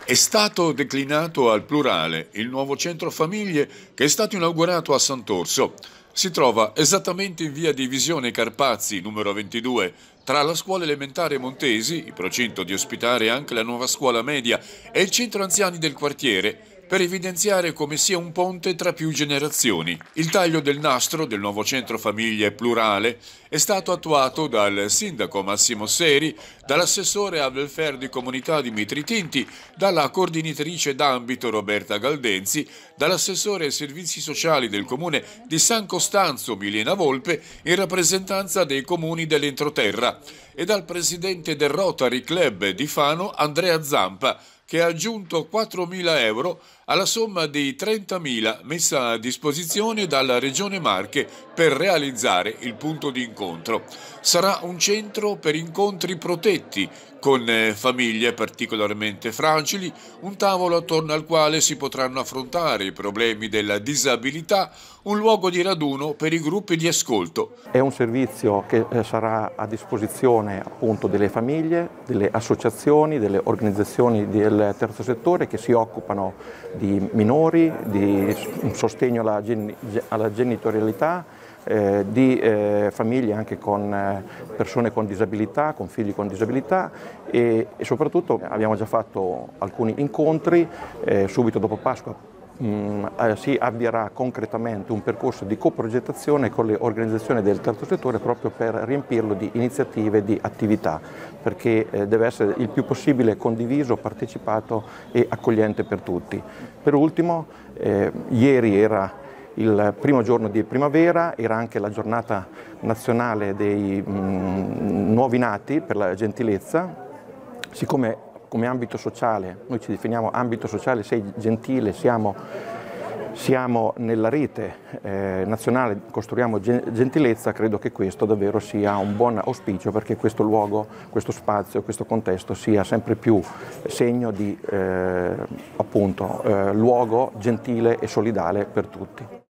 È stato declinato al plurale il nuovo centro famiglie che è stato inaugurato a Sant'Orso. Si trova esattamente in via Divisione Carpazzi, numero 22, tra la scuola elementare Montesi, in procinto di ospitare anche la nuova scuola media, e il centro anziani del quartiere, per evidenziare come sia un ponte tra più generazioni. Il taglio del nastro del nuovo centro famiglie plurale è stato attuato dal sindaco Massimo Seri, dall'assessore al welfare di comunità Dimitri Tinti, dalla coordinatrice d'ambito Roberta Galdenzi, dall'assessore ai servizi sociali del comune di San Costanzo Milena Volpe in rappresentanza dei comuni dell'entroterra e dal presidente del Rotary Club di Fano Andrea Zampa, che ha aggiunto 4.000 euro alla somma di 30.000 messa a disposizione dalla Regione Marche per realizzare il punto di incontro. Sarà un centro per incontri protetti, con famiglie particolarmente fragili, un tavolo attorno al quale si potranno affrontare i problemi della disabilità, un luogo di raduno per i gruppi di ascolto. È un servizio che sarà a disposizione appunto delle famiglie, delle associazioni, delle organizzazioni del terzo settore che si occupano di minori, di sostegno alla genitorialità, di famiglie anche con persone con disabilità, con figli con disabilità e soprattutto abbiamo già fatto alcuni incontri. Subito dopo Pasqua si avvierà concretamente un percorso di coprogettazione con le organizzazioni del terzo settore proprio per riempirlo di iniziative, di attività, perché deve essere il più possibile condiviso, partecipato e accogliente per tutti. Per ultimo, ieri era il primo giorno di primavera, era anche la giornata nazionale dei nuovi nati per la gentilezza. Siccome come ambito sociale, noi ci definiamo ambito sociale, sei gentile, siamo nella rete nazionale Costruiamo Gentilezza, credo che questo davvero sia un buon auspicio perché questo luogo, questo spazio, questo contesto sia sempre più segno di appunto luogo gentile e solidale per tutti.